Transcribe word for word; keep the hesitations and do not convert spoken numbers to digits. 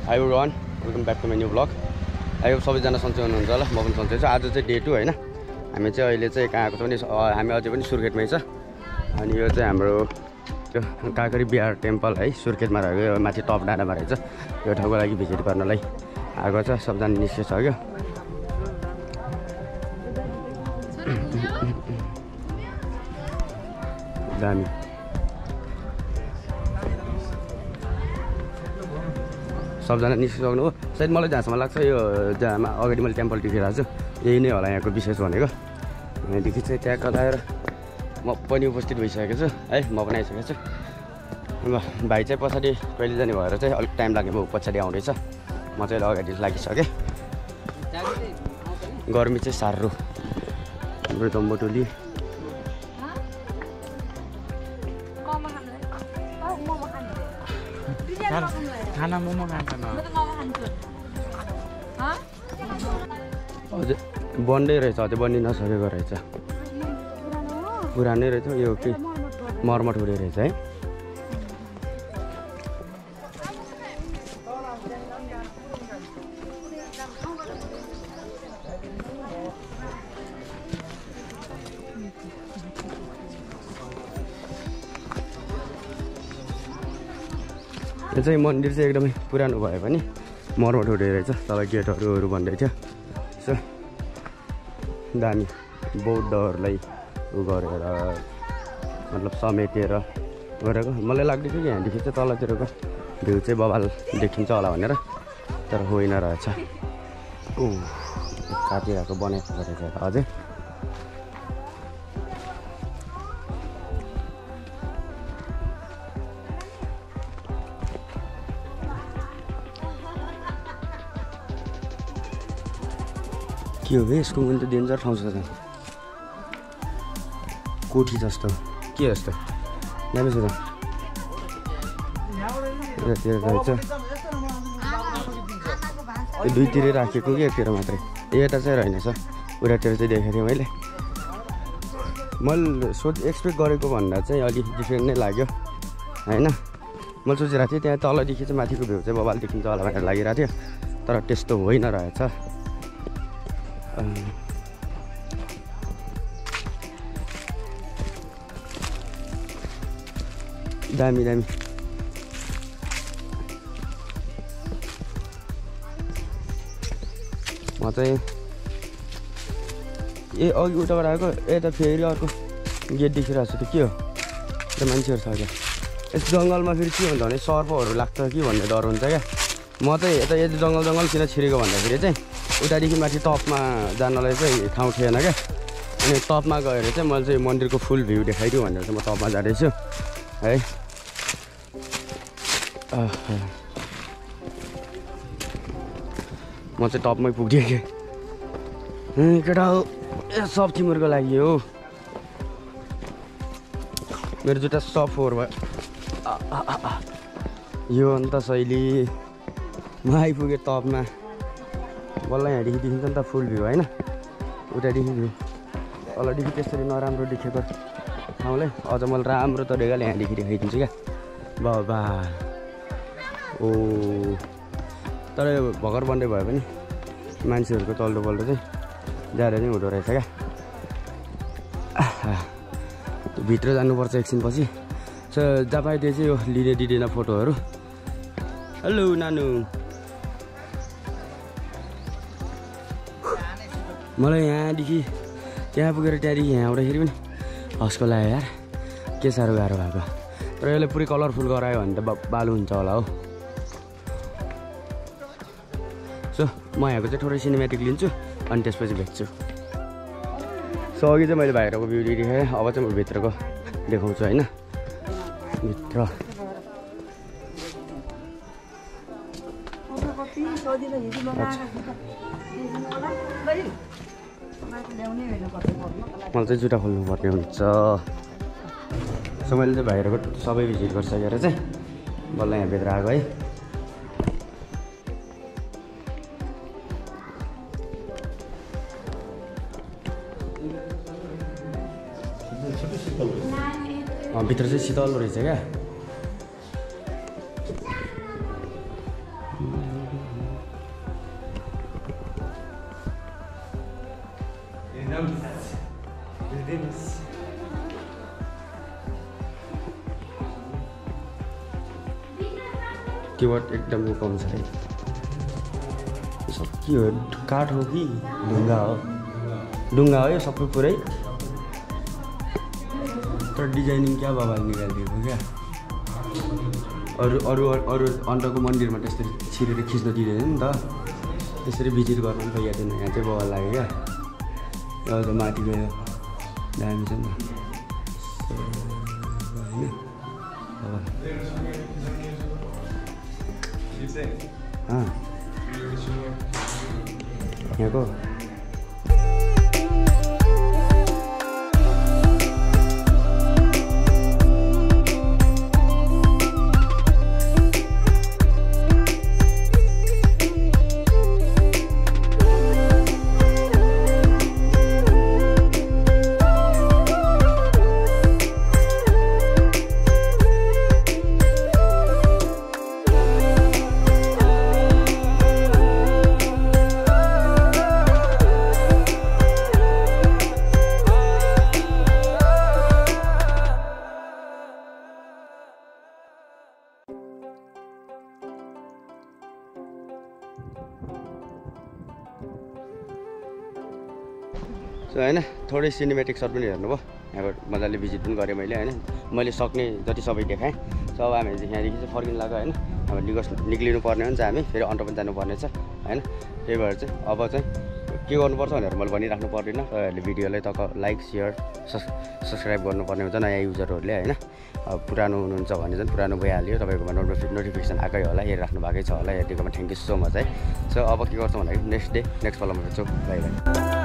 High everyone, welcome back to my new blog. I hope सबैजना सन्चै हुनुहुन्छ होला। म पनि सन्चै छु। आज चाहिँ डे टू होइन। हामी चाहिँ अहिले चाहिँ कहाँ आएको छौँ भने हामी अझै पनि सुर्खेतमै छ। अनि यो चाहिँ हाम्रो त्यो काँकरी बिहार टेम्पल है, सुर्खेतमा रहेको यो माथि टप डाँडामा रहेछ। यो ठाउँको लागि भिजिट गर्नलाई आएको छ। सबजना निस्किसक्यो। दामी सबजना निस्किसक्नु हो। सायद मलाई जहाँसम्म लाग्छ यो जहाँ अगाडि मैले टेम्पल देखिरहेको छु यही नै होला यहाँको विशेष भनेको। यहाँदेखि चाहिँ त्यहाँ कताएर म पनि उपस्थित भइसकेको छु है। म पनि आइसकेको छु। अब भाइ चाहिँ पछाडि कहिले जाने भएर चाहिँ अलिक टाइम लाग्ने भयो, पछाडि आउँदैछ। म चाहिँ अगाडि लागिसकेँ। गर्मी चाहिँ साह्रो। हाम्रो तम्बुटुली खाना मोमो खान्छ न अझै बन्दै रहेछ, अझै बन्नै नसकेको रहेछ। पुरानै रहेछ यो के मर्मत हुँदै रहेछ है। यो चाहिँ मन्दिर चाहिँ एकदमै पुरानो भए पनि मर्मत हुँदै रहेछ। तल गेटहरू भन्दै थियो। सो दामी बौद्धहरूलाई उ गरेर मतलब समेटेर गरेको। मलाई लाग्दै थियो कि यहाँदेखि चाहिँ तलतिरको भ्यू चाहिँ बबाल देखिन्छ होला भनेर, तर होइन रहेछ। ऊ काटिरहेको बनाएको रहेछ अझै। के हो बे यसको मुनि त डेन्जर ठाउँ छ त, कोठी जस्तो के जस्तो दामी छ त। यतातिर रहेछ यो दुईतिरै राखेको कि एकतिर मात्रै, यता चाहिँ रहेनछ। उतातिर चाहिँ देखेको थिएँ मैले। मैले सोच एक्सपेक्ट गरेको भन्दा चाहिँ अलिक डिफ्रेन्ट नै लाग्यो होइन। मैले सोचिरहेको थिएँ त्यहाँ तलदेखि चाहिँ माथिको भ्यू चाहिँ बबाल देखिन्छ होला भनेर लागिरहेको थियो, तर त्यस्तो होइन रहेछ। दामी दामी म चाहिँ ए अघि उताबाट आएको यता फेरि अर्को गेट देखिरहेको छ। त्यो के हो? त्यो मान्छेहरू छ क्या। यस जङ्गलमा फेरि के हुन्छ भने सर्पहरू लाग्छ कि भन्ने डर हुन्छ क्या। म चाहिँ यता यदि जङ्गल जङ्गल किन छिरेको भन्दाखेरि चाहिँ उतादेखि माथि टपमा जानलाई चाहिँ ठाउँ थिएन क्या। अनि टपमा गएर चाहिँ मैले चाहिँ मन्दिरको फुल भ्यू देखाइदिउँ भनेर चाहिँ म टपमा जाँदैछु है। म चाहिँ टपमै पुग्थेँ कि केटा हो। ए सब तिमीहरूको लागि हो। मेरो जुत्ता सब फोहोर भयो। यो अन्त शैली म आइपुगेँ टपमा। बल्ल यहाँदेखि देखिन्छ नि त फुल भ्यू होइन। उतादेखि भ्यू तलदेखि त्यसरी नराम्रो देखेको ठाउँलाई अझ मैले राम्रो तरिकाले यहाँदेखि देखाइदिन्छु क्या बाबा। ओ तर यो भर्खर बन्दै भए पनि मान्छेहरूको तल्लो पल्लो चाहिँ ज्यादा नै हुँदो रहेछ क्या। भित्र जानुपर्छ एकछिनपछि। सो जहाँ पाए त्यो चाहिँ यो लिँदै दिँदैन फोटोहरू। हेलो नानु, मलाई यहाँदेखि त्यहाँ पुगेर त्यहाँदेखि यहाँ आउँदाखेरि पनि हस्को लाग्यो यार। के साह्रो गाह्रो भएको। तर यसले पुरै कलरफुल गरायो भने त बालु हुन्छ होला हो। सो म यहाँको चाहिँ थोरै सिनेमेटिक लिन्छु अनि त्यसपछि भेट्छु। सो अघि चाहिँ मैले बाहिरको भ्यू देखाएँ, अब चाहिँ म भित्रको देखाउँछु होइन। भित्र मलाई चाहिँ जुत्ता खोल्नुपर्ने हुन्छ। सो मैले चाहिँ बाहिरको सबै भिजिट गरिसकेर चाहिँ बल्ल यहाँ भित्र आएको है। भित्र चाहिँ शीतल रहेछ क्या। तिब्बत एकदम कम छ है। सब के हो काठ हो कि ढुङ्गा हो? ढुङ्गा हो यो सबै पुरै तर डिजाइनिङ क्या बाबाले निकालिदिएको क्या। अरू अरू अरू अन्डको मन्दिरमा त्यसरी छिरेर खिच्न दिँदैन नि त। त्यसरी भिजिट गर्नु पनि त यादैन। यहाँ चाहिँ बाबा लाग्यो क्या। अझ माथि गयो दामी छ नि होइन। यहाँको होइन थोरै सिनेमेटिक सर्ट पनि हेर्नुभयो। यहाँको मजाले भिजिट पनि गरेँ मैले होइन। मैले सक्ने जति सबै देखाएँ। सो अब हामी चाहिँ यहाँदेखि चाहिँ फर्किनु लाग्यो होइन। अब निगस निक्लिनु पर्ने हुन्छ हामी, फेरि अन्त पनि जानुपर्ने छ होइन। त्यही भएर चाहिँ अब चाहिँ के गर्नुपर्छ भनेर मैले भनिराख्नु पर्दैन। तपाईँहरूले भिडियोलाई तक लाइक सेयर सब्स सब्सक्राइब गर्नुपर्ने हुन्छ नयाँ युजरहरूले होइन। अब पुरानो हुनुहुन्छ भने चाहिँ पुरानो भइहाल्यो। तपाईँकोमा नोटिफि नोटिफिकेसन आएकै होला, हेरिराख्नु भएकै छ होला। हेरिदिएकोमा थ्याङ्क यू सो मच है। सो अब के गर्छौँ भन्दाखेरि नेक्स्ट डे नेक्स्ट फलोमा भेट्छौँ। Bye by.